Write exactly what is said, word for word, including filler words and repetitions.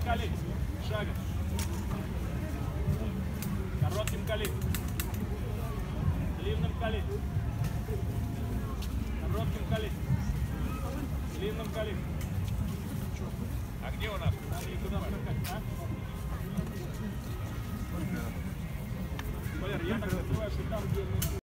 колени. Шагом. Коротким коленем. Длинным коленем. Коротким коленем. Длинным коленем. А где у нас? Надо их куда скакать, а? Валер, я так закрываю, что там, где...